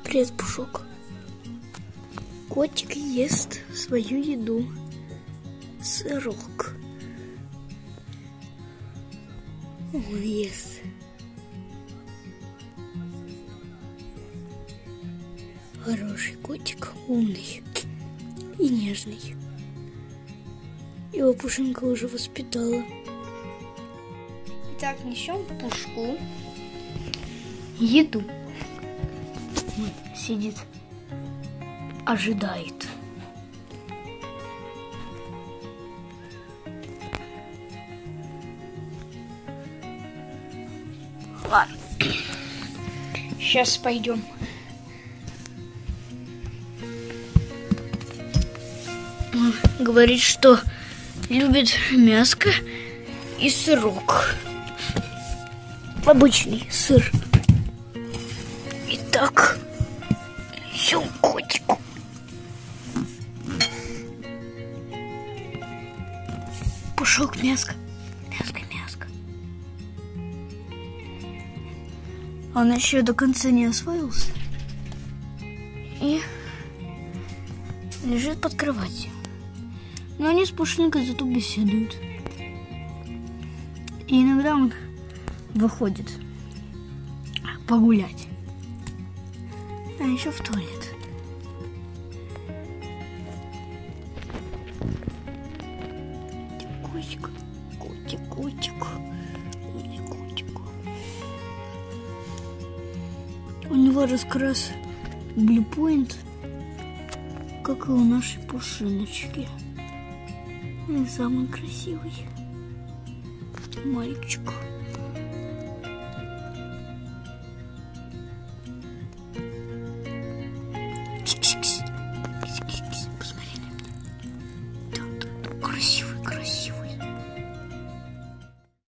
Привет, Пушок. Котик ест свою еду. Сырок. Он ест. Хороший котик, умный и нежный. Его Пушинка уже воспитала. Итак, несем Пушку еду. Он сидит, ожидает. Ладно, сейчас пойдем. Он говорит, что любит мяско и сырок. Обычный сыр. Итак, идем к котику. Пушок, мяско. Мяско, мяско. Он еще до конца не освоился. И лежит под кроватью. Но они с Пушинкой зато беседуют. И иногда он выходит погулять. А еще в туалет. Котик, котик, котик. Умный котик. У него раскрас блюпоинт, как и у нашей Пушиночки. И самый красивый мальчик.